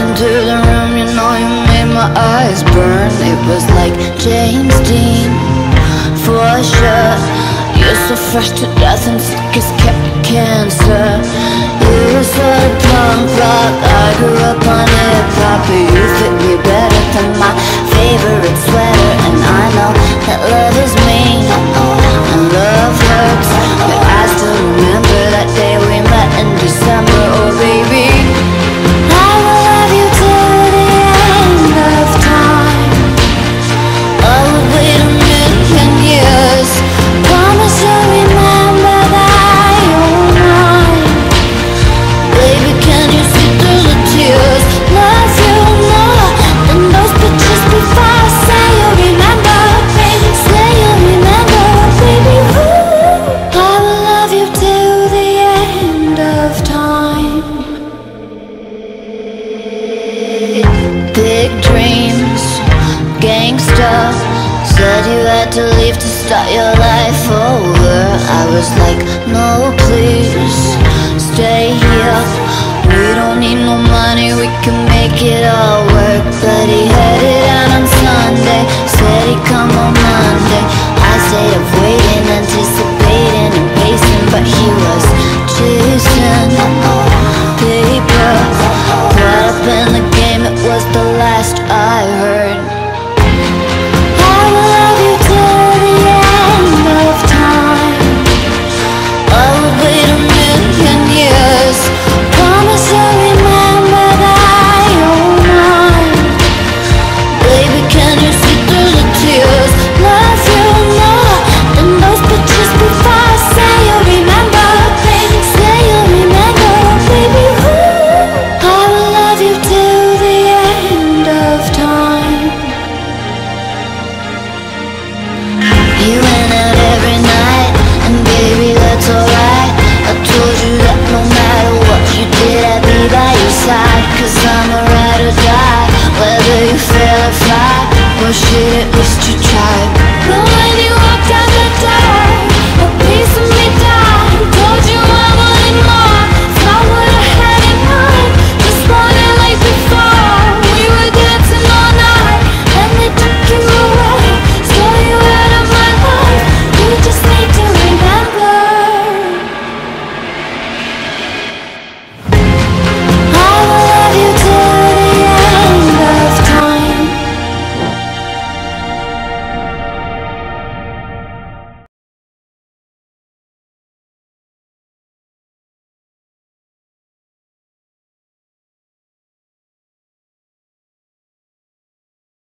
into the room, you know you made my eyes burn. It was like James Dean, for sure. You're so fresh to death and sick as cancer. You were sort of punk rock, I grew up on hip-hop, but you fit me better than my favorite sweater. And I know that love is mean, and love hurts, but I still remember that day we met in December. Oh baby, I will love you till the end of time. I would wait a million years, promise you'll remember that you're mine. Baby, can you see through the tears? Love you more than those pictures before. Say you'll remember, baby, say you'll remember, baby. Ooh, I will love you till the end of time. Big dreams, gangsta, said you had to leave to start your life over. I was like, no please, stay here. We don't need no money, we can make it all work. But he headed out on Sunday, said he'd come on Monday. I stayed up waiting, anticipating and pacing, but he was chasing paper. Caught up in the game, it was the last I heard. I will love you till the end of time. I would wait a million years, promise you'll remember that you're mine. Baby, can you see through the tears? Love you more than those pictures before. Say you'll remember, baby, say you'll remember, baby. Ooh, I will love you till the end of time. You went out every night, and baby, that's alright. I told you that no matter what you did, I'd be by your side. Cause I'm a ride or die, whether you fail or fly. Well shit, at least you tried. But when you walked out